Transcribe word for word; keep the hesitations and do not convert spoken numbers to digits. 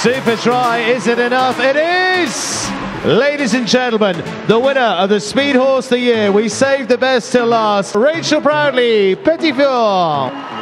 Super try, is it enough? It is! Ladies and gentlemen, the winner of the Speed Horse of the Year. We saved the best till last. Rachel Proudley, Petit Four.